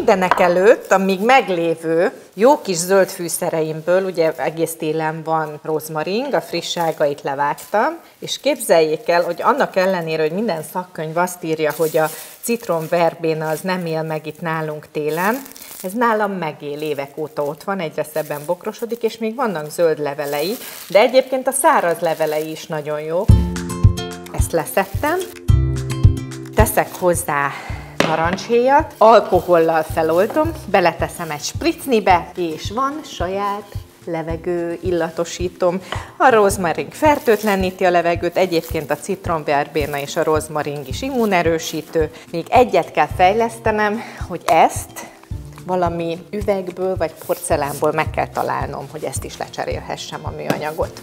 mindenek előtt, a még meglévő jó kis zöld fűszereimből, ugye egész télen van rozmaring, a frissságait levágtam, és képzeljék el, hogy annak ellenére, hogy minden szakkönyv azt írja, hogy a citromverbéna az nem él meg itt nálunk télen, ez nálam megél, évek óta ott van, egyre szebben bokrosodik, és még vannak zöld levelei, de egyébként a száraz levelei is nagyon jók. Ezt leszettem, teszek hozzá narancshéjat, alkohollal feloltom, beleteszem egy spricnibe, és van saját levegő illatosítom. A rozmaring fertőtleníti a levegőt, egyébként a citromverbéna és a rozmaring is immunerősítő. Még egyet kell fejlesztenem, hogy ezt valami üvegből vagy porcelánból meg kell találnom, hogy ezt is lecserélhessem a műanyagot.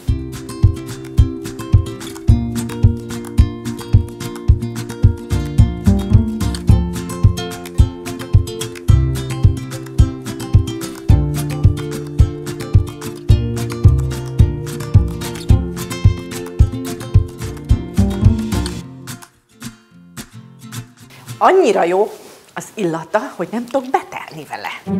Annyira jó az illata, hogy nem tudok betelni vele.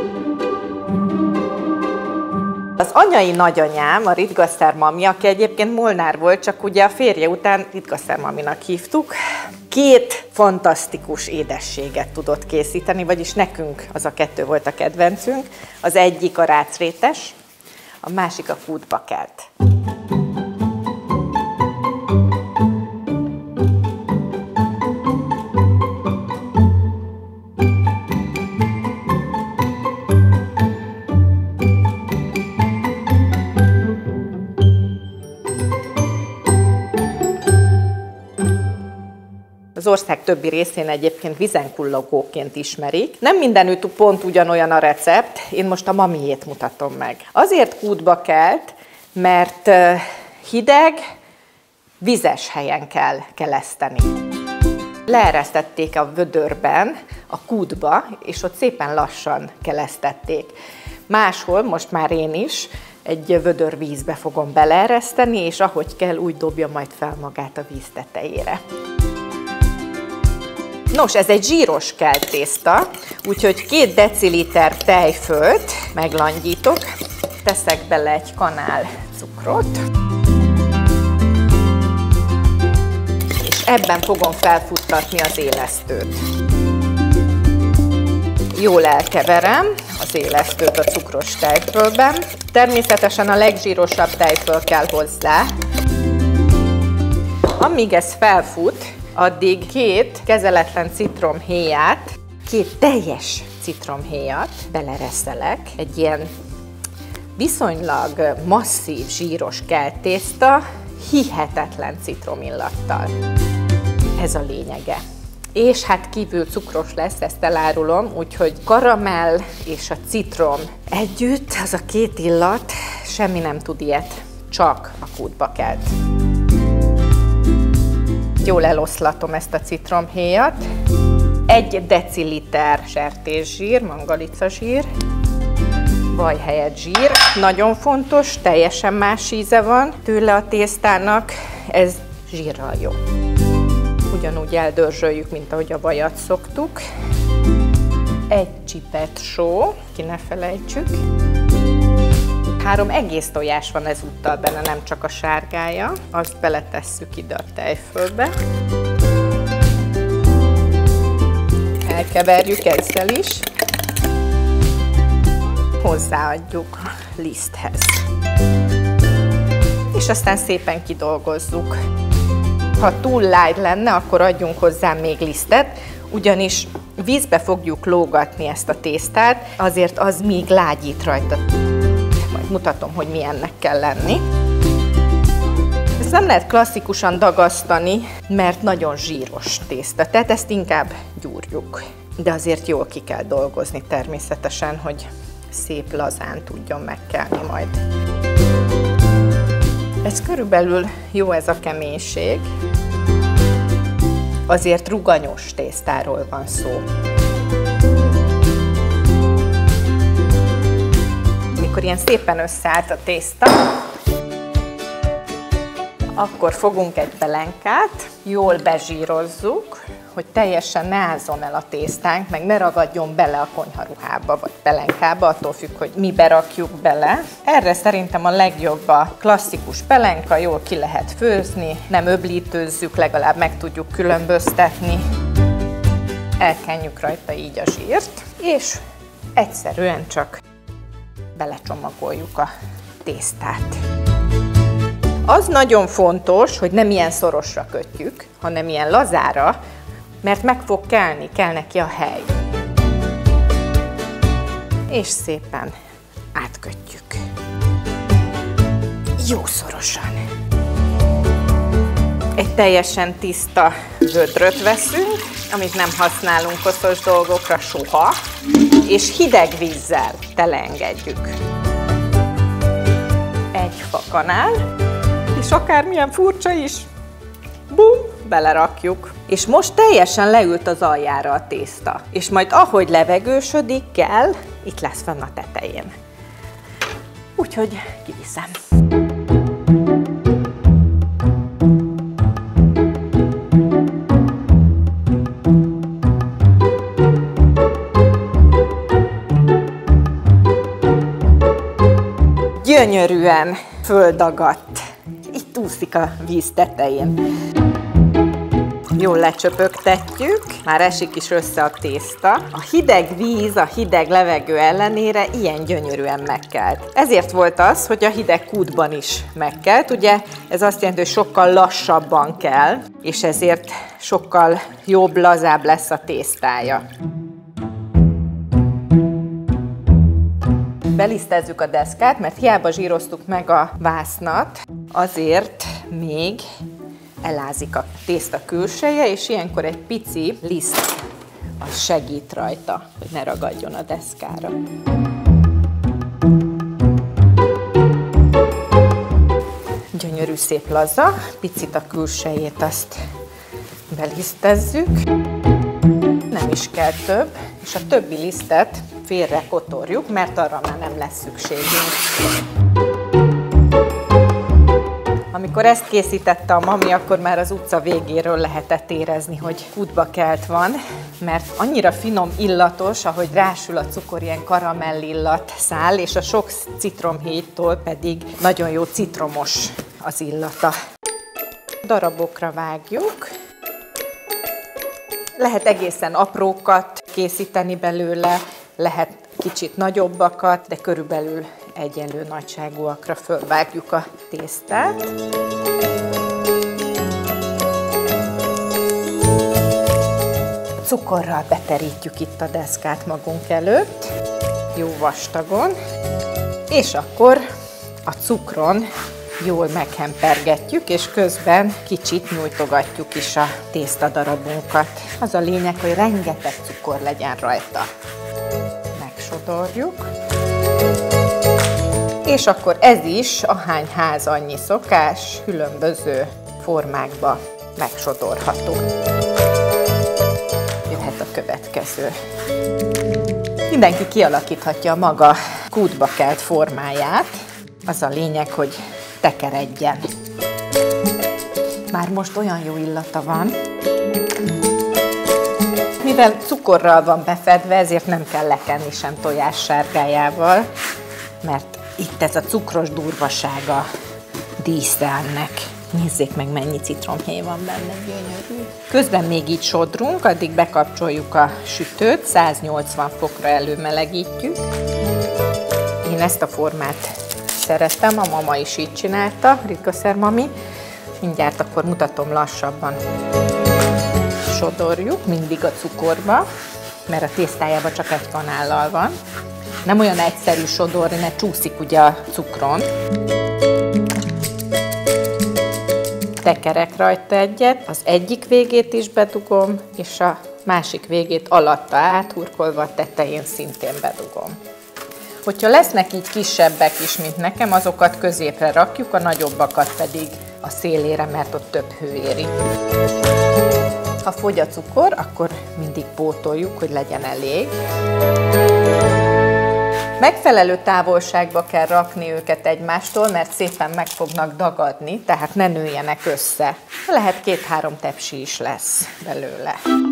Az anyai nagyanyám, a Ritgaszer mami, aki egyébként Molnár volt, csak ugye a férje után Ritgaszer maminak hívtuk, 2 fantasztikus édességet tudott készíteni, vagyis nekünk az a 2 volt a kedvencünk. Az egyik a rácrétes, a másik a kútba kelt. Az ország többi részén egyébként vizenkullogóként ismerik. Nem mindenütt pont ugyanolyan a recept, én most a mamiét mutatom meg. Azért kútba kelt, mert hideg, vizes helyen kell keleszteni. Leeresztették a vödörben, a kútba, és ott szépen lassan kelesztették. Máshol, most már én is, egy vödör vízbe fogom beleereszteni, és ahogy kell, úgy dobja majd fel magát a víz tetejére. Nos, ez egy zsíros keltészta, úgyhogy 2 deciliter tejfölt meglangyítok, teszek bele egy kanál cukrot, és ebben fogom felfuttatni az élesztőt. Jól elkeverem az élesztőt a cukros tejfölben. Természetesen a legzsírosabb tejföl kell hozzá. Amíg ez felfut, addig 2 kezeletlen citromhéját, 2 teljes citromhéjat belereszelek. Egy ilyen viszonylag masszív, zsíros keltészta, hihetetlen citromillattal. Ez a lényege. És hát kívül cukros lesz, ezt elárulom, úgyhogy karamell és a citrom együtt, az a 2 illat, semmi nem tud ilyet, csak a kútba kelt. Jól eloszlatom ezt a citromhéjat. 1 deciliter sertészsír, mangalicazsír, vaj helyett zsír. Nagyon fontos, teljesen más íze van tőle a tésztának, ez zsírral jó. Ugyanúgy eldörzsöljük, mint ahogy a vajat szoktuk. 1 csipet só, ki ne felejtsük. 3 egész tojás van ezúttal benne, nem csak a sárgája. Azt beletesszük ide a tejfölbe. Elkeverjük ezzel is. Hozzáadjuk a liszthez. És aztán szépen kidolgozzuk. Ha túl light lenne, akkor adjunk hozzá még lisztet, ugyanis vízbe fogjuk lógatni ezt a tésztát, azért az még lágyít rajta. Majd mutatom, hogy milyennek kell lenni. Ezt nem lehet klasszikusan dagasztani, mert nagyon zsíros tészta, tehát ezt inkább gyúrjuk. De azért jól ki kell dolgozni természetesen, hogy szép lazán tudjon megkelni majd. Ez körülbelül jó, ez a keménység. Azért ruganyos tésztáról van szó. Mikor ilyen szépen összeállt a tészta, akkor fogunk egy pelenkát, jól bezsírozzuk, hogy teljesen ne ázzon el a tésztánk, meg ne ragadjon bele a konyharuhába, vagy pelenkába, attól függ, hogy mibe rakjuk bele. Erre szerintem a legjobb a klasszikus pelenka, jól ki lehet főzni, nem öblítőzzük, legalább meg tudjuk különböztetni. Elkenjük rajta így a zsírt, és egyszerűen csak belecsomagoljuk a tésztát. Az nagyon fontos, hogy nem ilyen szorosra kötjük, hanem ilyen lazára, mert meg fog kelni, kell neki a hely. És szépen átkötjük. Jó szorosan. Egy teljesen tiszta vödröt veszünk, amit nem használunk koszos dolgokra soha, és hideg vízzel teleengedjük. Egy fakanál, és akármilyen furcsa is, bum, belerakjuk. És most teljesen leült az aljára a tészta, és majd ahogy levegősödik kell, itt lesz fenn a tetején. Úgyhogy kiviszem. Gyönyörűen földagadt. Itt úszik a víz tetején. Jól lecsöpögtetjük, már esik is össze a tészta. A hideg víz, a hideg levegő ellenére ilyen gyönyörűen megkelt. Ezért volt az, hogy a hideg kútban is megkelt. Ugye ez azt jelenti, hogy sokkal lassabban kell, és ezért sokkal jobb, lazább lesz a tésztája. Belisztezzük a deszkát, mert hiába zsíroztuk meg a vásznat, azért még elázik a tészta külseje, és ilyenkor egy pici liszt az segít rajta, hogy ne ragadjon a deszkára. Gyönyörű szép laza, picit a külsejét azt belisztezzük, nem is kell több, és a többi lisztet félre kotorjuk, mert arra már nem lesz szükségünk. Amikor ezt készítette a mami, akkor már az utca végéről lehetett érezni, hogy kútba kelt van, mert annyira finom illatos, ahogy rásül a cukor, ilyen karamellillat száll, és a sok citromhéjtól pedig nagyon jó citromos az illata. Darabokra vágjuk. Lehet egészen aprókat készíteni belőle, lehet kicsit nagyobbakat, de körülbelül egyenlő nagyságúakra fölvágjuk a tésztát. Cukorral beterítjük itt a deszkát magunk előtt, jó vastagon, és akkor a cukron jól meghempergetjük, és közben kicsit nyújtogatjuk is a tésztadarabunkat. Az a lényeg, hogy rengeteg cukor legyen rajta. Megsodorjuk. És akkor ez is ahány ház annyi szokás, különböző formákba megsodorható. Jöhet a következő. Mindenki kialakíthatja a maga kútba kelt formáját. Az a lényeg, hogy tekeredjen. Már most olyan jó illata van. Mivel cukorral van befedve, ezért nem kell lekenni sem tojássárgájával, mert itt ez a cukros durvasága dísze ennek. Nézzék meg, mennyi citromhéj van benne, gyönyörű. Közben még így sodrunk, addig bekapcsoljuk a sütőt, 180 fokra előmelegítjük. Én ezt a formát szeretem, a mama is így csinálta, Ritkaszer mami. Mindjárt akkor mutatom lassabban. Sodorjuk mindig a cukorba, mert a tésztájában csak egy kanállal van. Nem olyan egyszerű sodorni, mert csúszik ugye a cukron. Tekerek rajta egyet, az egyik végét is bedugom, és a másik végét alatta áthurkolva a tetején szintén bedugom. Hogyha lesznek így kisebbek is, mint nekem, azokat középre rakjuk, a nagyobbakat pedig a szélére, mert ott több hő éri. Ha fogy a cukor, akkor mindig pótoljuk, hogy legyen elég. Megfelelő távolságba kell rakni őket egymástól, mert szépen meg fognak dagadni, tehát ne nőjenek össze. Lehet 2-3 tepsi is lesz belőle.